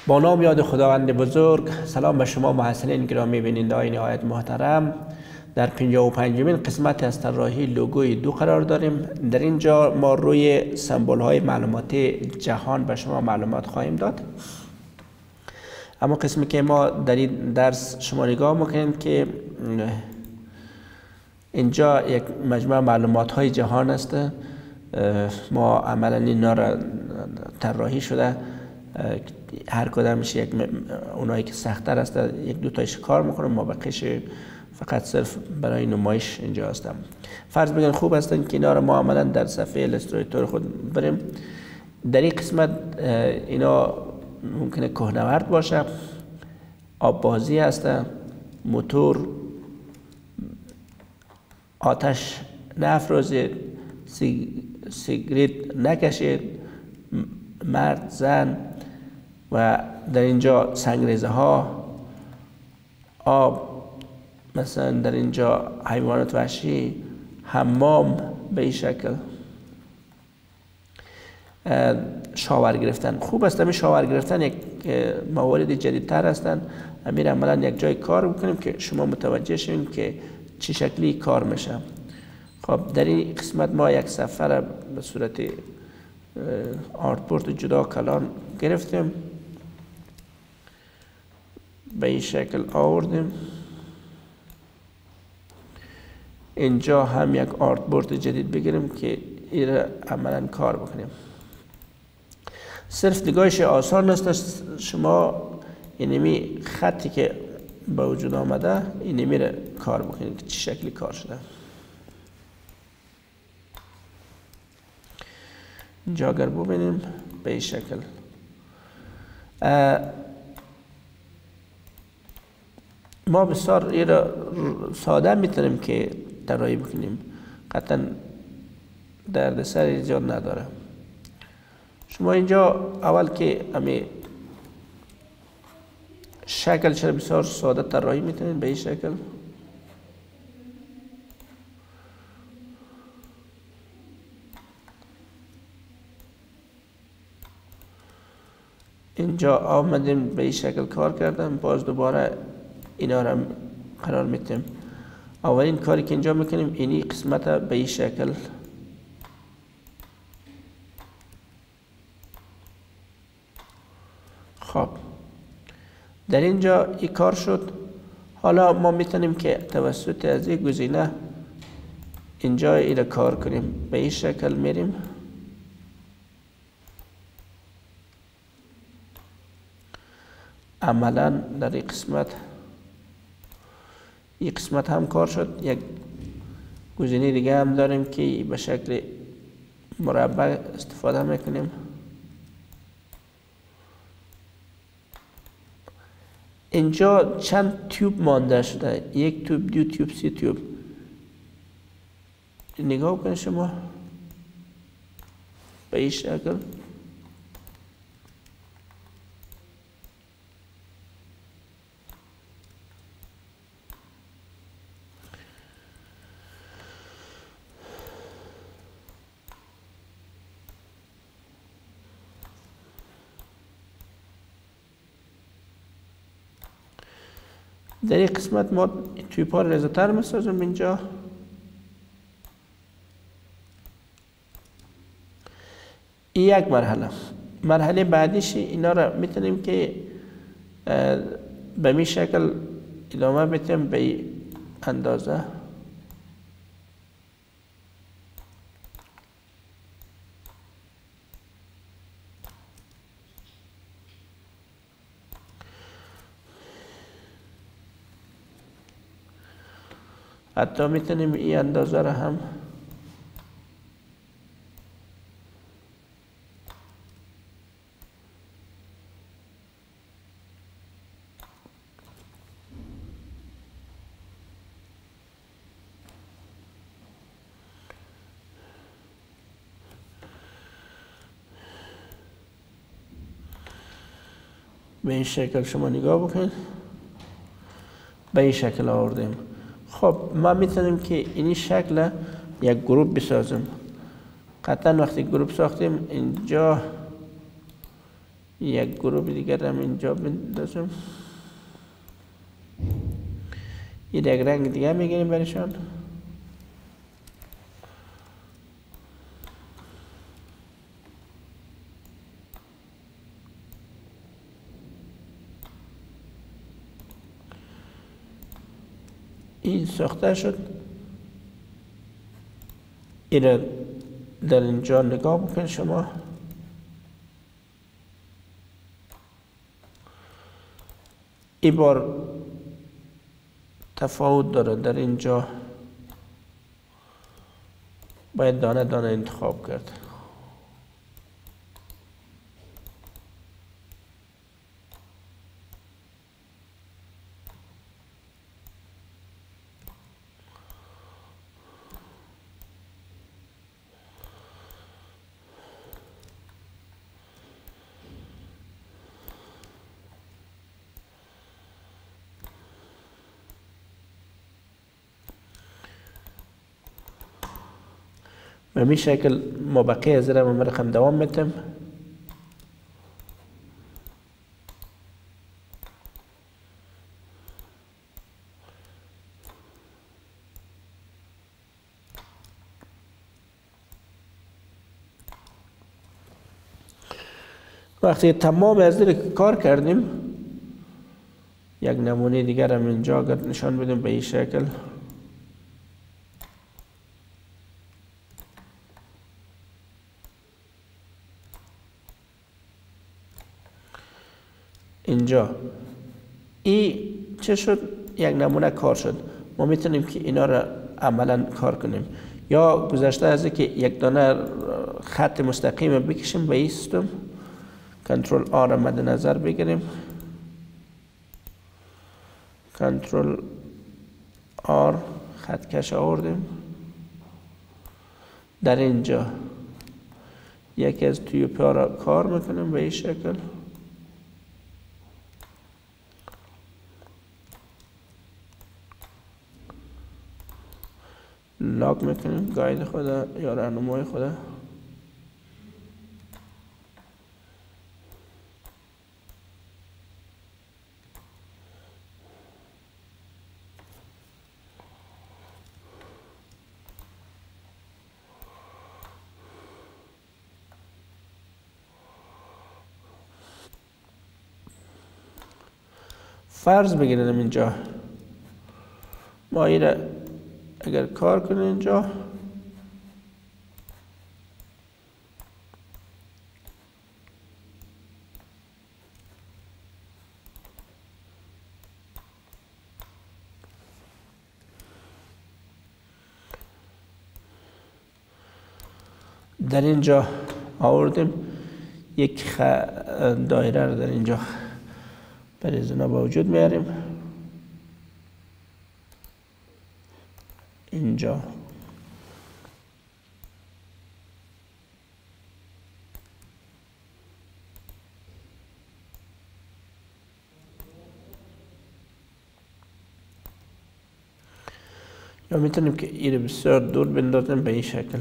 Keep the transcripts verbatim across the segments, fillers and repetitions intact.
با نام یاد خداوند بزرگ. سلام به شما محصلین گرامی بیننده‌های نهایت محترم. در پنجاه و پنجمین قسمت از طراحی لوگوی دو قرار داریم. در اینجا ما روی سمبول های معلوماتی جهان به شما معلومات خواهیم داد. اما قسمی که ما در این درس شما نگاه میکنیم که اینجا یک مجموعه معلومات های جهان است. ما عملا اینا را طراحی شده، هر کدامش یک اونایی که سخت‌تر است یک دو تایش کار میکنم، ما بقیش فقط صرف برای نمایش اینجا هستم. فرض بگن خوب هستن که اینا را ما عملا در صفحه الستراتور خود بریم. در این قسمت اینا ممکنه کوهنورد باشه، آب بازی هست، موتور، آتش نفروزید، سیگریت نکشید، مرد، زن، و در اینجا سنگریزه ها، آب، مثلا در اینجا حیوانات وحشی، حمام به این شکل، شاور گرفتن. خوب است همین شاور گرفتن یک موارد جدیدتر هستند. امیر عملا یک جای کار بکنیم که شما متوجه شوید که چه شکلی کار میشه. خب در این قسمت ما یک صفحه را به صورت آرتبورد جدا کلان گرفتیم، به این شکل آوردیم. اینجا هم یک آرتبورد جدید بگیریم که این را عملا کار بکنیم. صرف نگاهش آسان است. شما اینمی خطی که به وجود آمده اینمی را کار بکنید که چه شکلی کار شده. اینجا اگر ببینیم به این شکل ما بسیار این را ساده میتونیم که طراحی بکنیم، قطعا دردسر ایجاد نداره. شما اینجا اول که امی شکل چرا بسیار ساده طراحی میتونید به این شکل. اینجا آمدیم به این شکل کار کردم، باز دوباره اینا را قرار میتیم. اولین کاری که اینجا میکنیم اینی قسمت به این شکل خب در اینجا این کار شد. حالا ما میتونیم که توسط از این گزینه اینجا اینا کار کنیم. به این شکل میریم، عملا در این قسمت این قسمت هم کار شد. یک گزینه دیگه هم داریم که به شکل مربع استفاده میکنیم. اینجا چند تیوب مانده شده، یک تیوب، دو تیوب، سی تیوب. نگاه کنید شما به این شکل. در این قسمت ما تیوب ها ریزه تر میسازیم. اینجا این یک مرحله. مرحله بعدیش اینا را میتونیم که به می شکل ادامه بدیم به این اندازه. حتی میتونیم این اندازه را هم به این شکل شما نگاه بکنید. به این شکل آوردیم. خب ما میتونیم که اینی شکل یک گروپ بسازیم. قطعا وقتی گروپ ساختیم اینجا یک گروه دیگر هم اینجا بندازم. این یک رنگ دیگه میگیریم برشان. این ساخته شد. این را در اینجا نگاه بکن شما. این بار تفاوت داره. در اینجا باید دانه دانه انتخاب کرد. به می شکل ما بقیه از را رقم دوام میتیم. وقتی تمام از را کار کردیم، یک نمونه دیگر هم اینجا اگر نشان بدیم به این شکل. اینجا این چه شد؟ یک نمونه کار شد. ما میتونیم که اینا را عملا کار کنیم. یا گذشته از اینکه یک دانه خط مستقیم بکشیم به این سیستم، کنترل آر را مد نظر بگیریم، کنترل آر خط کش آوردیم. در اینجا یکی از تیوپ ها را کار میکنیم به این شکل. لاک میکنیم گاید خدا یا راهنمای خدا. فرض بگیریم اینجا ما این اگر کار کنیم اینجا در اینجا آوردیم یک خ... دایره رو در اینجا برای زنا با وجود میاریم. اینجا یا میتونیم که این بسیار دور بندازیم به این شکل.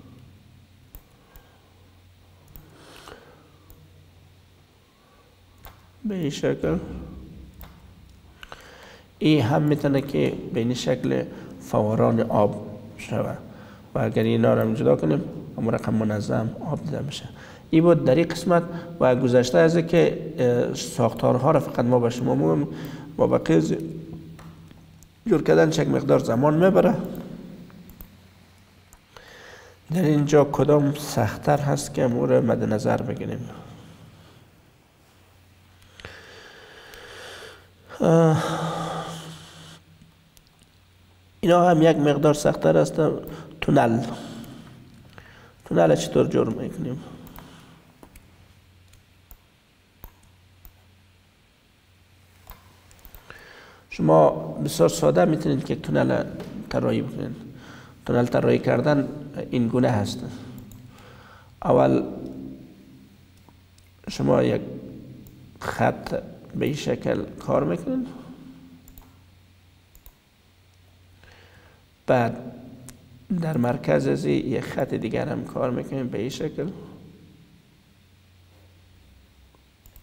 به این شکل این هم میتونه که به این شکل فوران آب شود و اگر اینا رو جدا کنیم همون رقم منظم آب دیده میشه. این بود در این قسمت و گذشته از که ساختارها را فقط ما به شما میگم با بقیه جور کردن چک مقدار زمان میبره. در اینجا کدام سخت‌تر هست که امور را مد نظر بگیریم. اینا هم یک مقدار سخت‌تر است. تونل تونل چطور جور میکنیم؟ شما بسیار ساده میتونید که تونل طراحی بکنید. تونل طراحی کردن این گونه هست. اول شما یک خط به این شکل کار میکنید، بعد در مرکز از یک خط دیگر هم کار میکنیم به این شکل.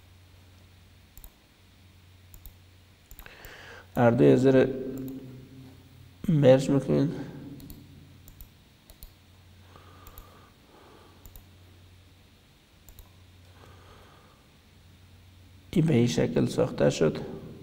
هر دوی از ذره مرج میکنین. این به این شکل ساخته شد.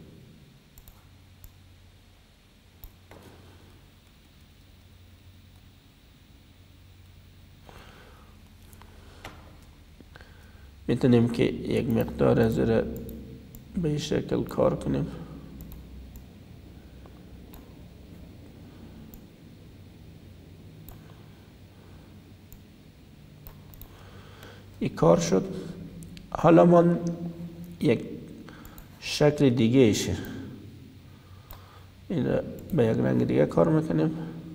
میتونیم که یک مقدار از ذره به این شکل کار کنیم. این کار شد. حالا ما یک شکل دیگه ایشه این به یک رنگ دیگه کار میکنیم.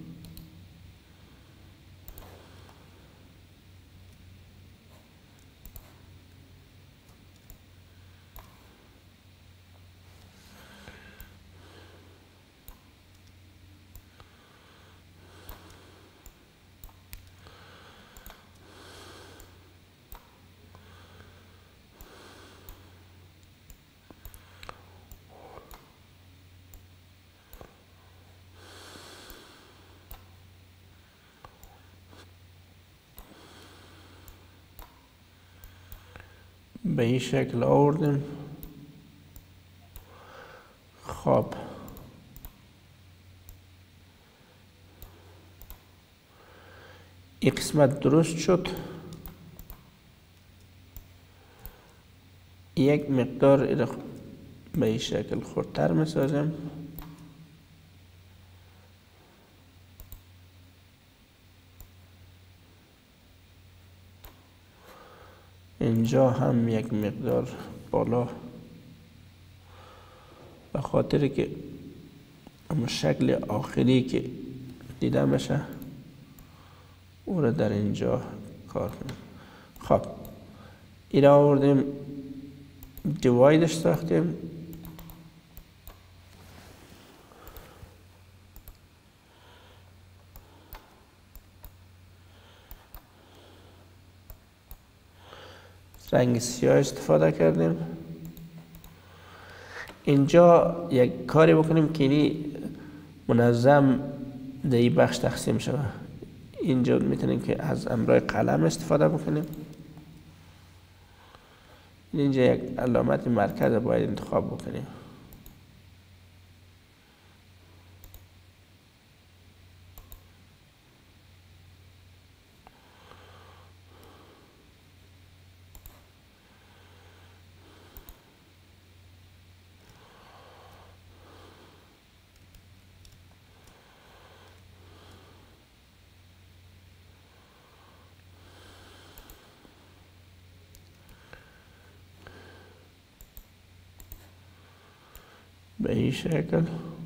به این شکل آوردیم. خب این قسمت درست شد. یک مقدار به این شکل خردتر میسازیم. اینجا هم یک مقدار بالا، به خاطر که اما شکل آخری که دیده بشه او را در اینجا کار کنیم. خب این را آوردیم دیوایدش ساختیم. رنگ سیاه استفاده کردیم. اینجا یک کاری بکنیم که اینی منظم در این بخش تقسیم شود. اینجا میتونیم که از امرای قلم استفاده بکنیم. اینجا یک علامت مرکز باید انتخاب بکنیم. به این شکل.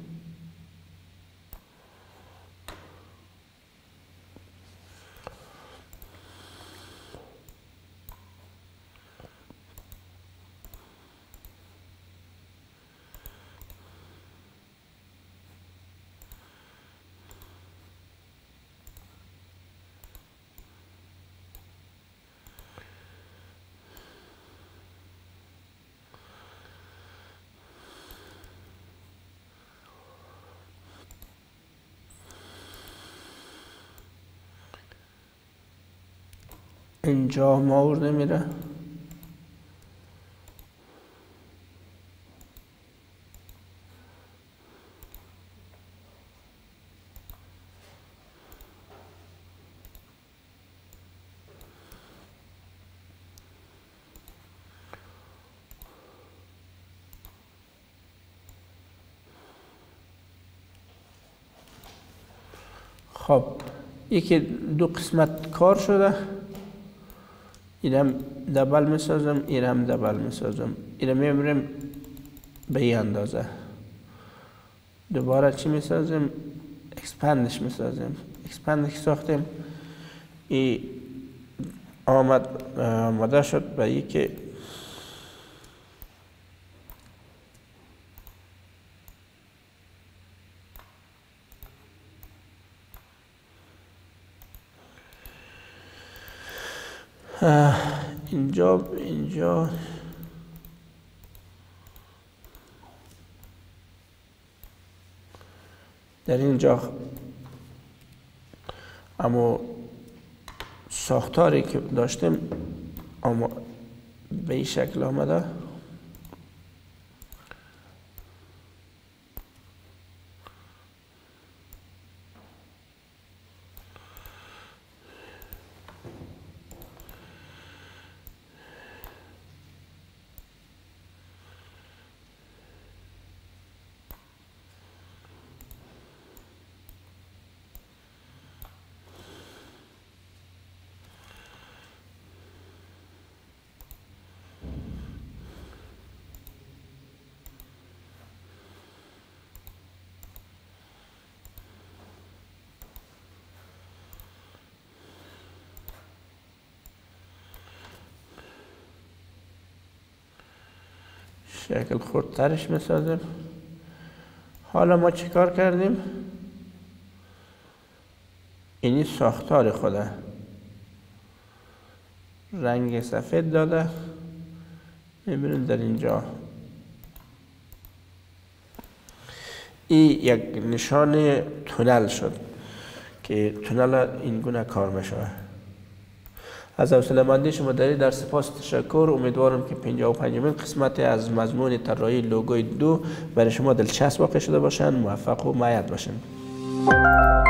اینجا مور نمیره. خب یکی دو قسمت کار شده. اینم دبل میسازم، اینم دبل میسازم. اینم میبریم به این اندازه. دوباره چی میسازیم؟ اکسپندش میسازیم. اکسپندش ساختیم. این آمد آماده شد به این که اینجا اینجا در اینجا اما ساختاری که داشتیم اما به این شکل آمده. شکل خردترش میسازیم. حالا ما چی کار کردیم؟ اینی ساختار خوده رنگ سفید داده. میبینید در اینجا این یک نشان تونل شد که تونل این گونه کار میشه. از حوصله‌مندی شما در سپاس تشکر. امیدوارم که پنجاه و پنجمین قسمت از مضمون طراحی لوگوی دو برای شما دلچسب واقع شده باشند. موفق و مؤید باشند.